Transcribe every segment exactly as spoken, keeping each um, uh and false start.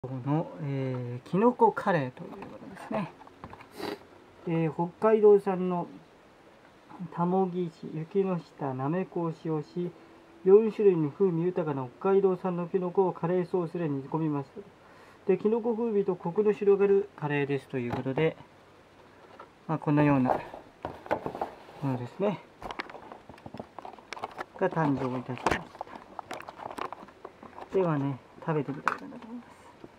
の、えー、きのこカレーということですね。えー、北海道産のたもぎし、雪の下、なめこを使用し、よん種類の風味豊かな北海道産のきのこをカレーソースで煮込みます。で、きのこ風味とコクの広がるカレーですということで、まあ、このようなものですね。が誕生いたしました。ではね、食べてみたいかなと思います。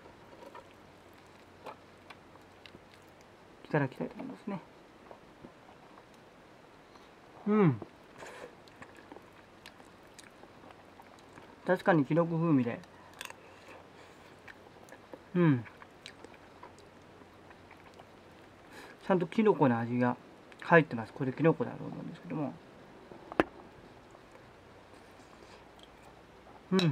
いただきたいと思いますね。うん。確かにきのこ風味で、うん。ちゃんときのこの味が入ってます。これきのこだと思うんですけども。うん。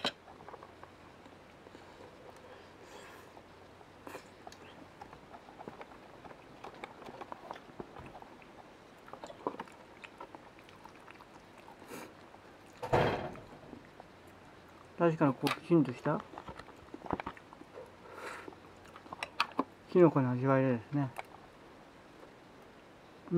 確かにこうきちんとしたきのこの味わいでですね。うん。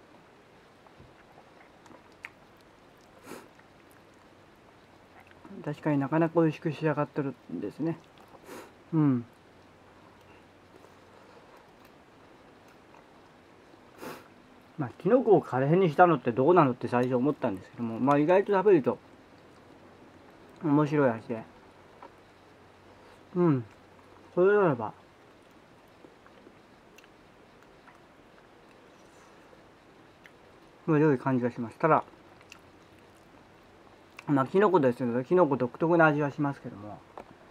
確かになかなか美味しく仕上がってるんですね。うん。まあ、きのこをカレーにしたのってどうなのって最初思ったんですけども、まあ意外と食べると面白い味で。うん。それならば、良い感じがします。ただ、まあ、きのこですので、きのこ独特な味はしますけども、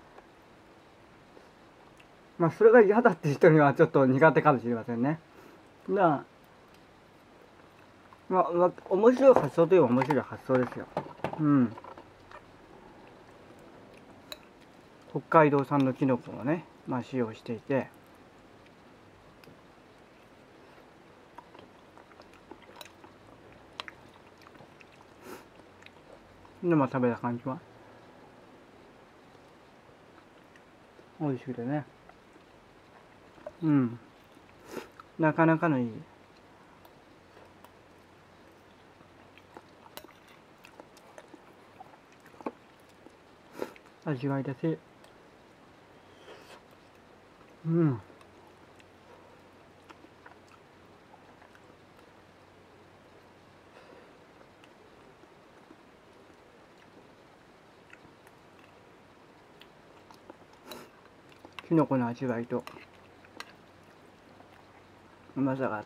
まあ、それが嫌だって人にはちょっと苦手かもしれませんね。だから、まあ、まあ、面白い発想といえば面白い発想ですよ。うん。北海道産のきのこをね、まあ、使用していて、で、まあ、食べた感じは美味しくてね。うん。なかなかのいい味わいだし、うん。きのこの味わいとうまさがあって、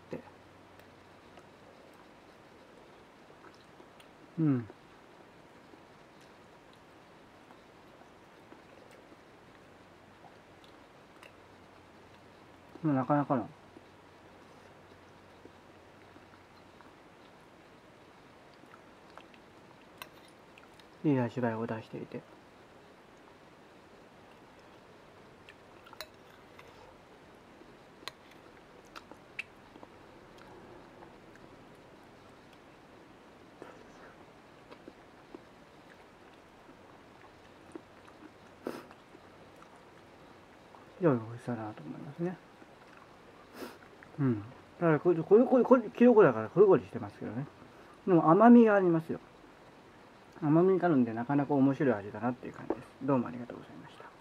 うん。なかなかのいい味わいを出していて、良い美味しさだなと思いますね。うん。だからこれこれこれこれきのこだからコリコリしてますけどね。でも甘みがありますよ。甘みがあるんでなかなか面白い味だなっていう感じです。どうもありがとうございました。